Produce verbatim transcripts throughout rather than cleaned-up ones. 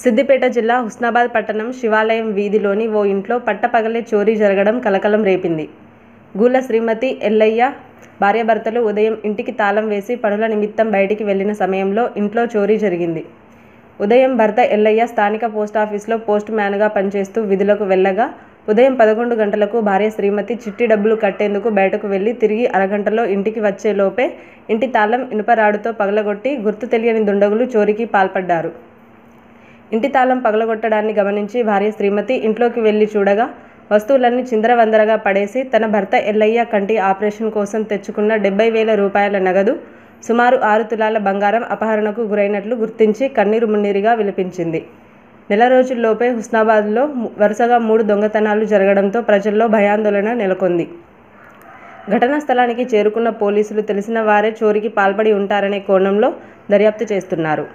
సిద్దిపేట జిల్లా హుస్నాబాద్ పట్టణం శివాలయం వీధిలోని ఓ ఇంట్లో పట్టపగలే చోరీ జరగడం కలకలం రేపింది. గూళ్ళ శ్రీమతి, ఎల్లయ్య భార్యాభర్తలు ఉదయం ఇంటికి తాళం వేసి పనుల నిమిత్తం బయటికి వెళ్లిన సమయంలో ఇంట్లో చోరీ జరిగింది. ఉదయం భర్త ఎల్లయ్య స్థానిక పోస్టాఫీసులో పోస్ట్ మ్యాన్గా పనిచేస్తూ విధులకు వెళ్లగా ఉదయం పదకొండు గంటలకు భార్య శ్రీమతి చిట్టి డబ్బులు కట్టేందుకు బయటకు వెళ్లి తిరిగి అరగంటలో ఇంటికి వచ్చేలోపే ఇంటి తాళం ఇనుపరాడుతో పగలగొట్టి గుర్తు తెలియని దుండగులు చోరీకి పాల్పడ్డారు. ఇంటి తాళం పగలగొట్టడాన్ని గమనించి భార్య శ్రీమతి ఇంట్లోకి వెళ్లి చూడగా వస్తువులన్నీ చిందరవందరగా పడేసి తన భర్త ఎల్లయ్య కంటి ఆపరేషన్ కోసం తెచ్చుకున్న డెబ్బై వేల రూపాయల నగదు, సుమారు ఆరు తులాల బంగారం అపహరణకు గురైనట్లు గుర్తించి కన్నీరు మున్నీరుగా విలపించింది. నెల రోజుల్లోపే హుస్నాబాద్లో వరుసగా మూడు దొంగతనాలు జరగడంతో ప్రజల్లో భయాందోళన నెలకొంది. ఘటనా స్థలానికి చేరుకున్న పోలీసులు తెలిసిన వారే చోరీకి పాల్పడి ఉంటారనే కోణంలో దర్యాప్తు చేస్తున్నారు.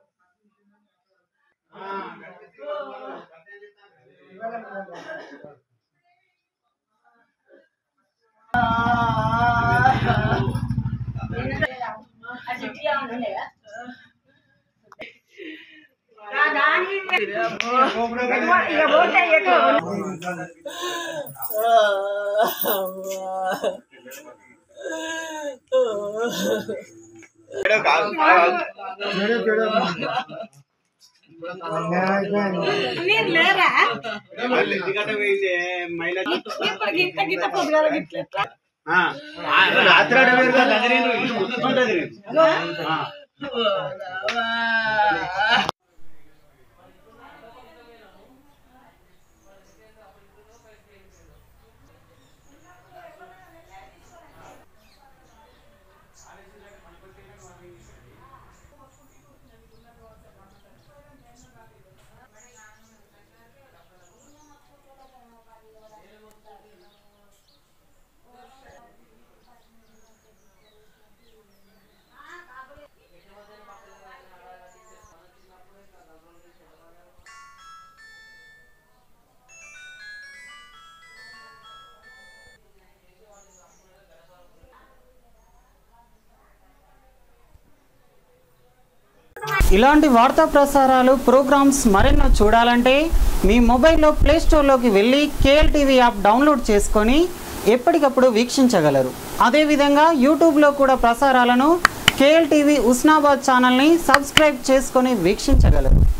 ఇలాంటి వార్తా ప్రసారాలు, ప్రోగ్రామ్స్ మరెన్నో చూడాలంటే మీ మొబైల్లో ప్లేస్టోర్లోకి వెళ్ళి కేఎల్ టీవీ యాప్ డౌన్లోడ్ చేసుకొని ఎప్పటికప్పుడు వీక్షించగలరు. అదేవిధంగా యూట్యూబ్లో కూడా ప్రసారాలను కేఎల్ టీవీ హుస్నాబాద్ ఛానల్ని సబ్స్క్రైబ్ చేసుకొని వీక్షించగలరు.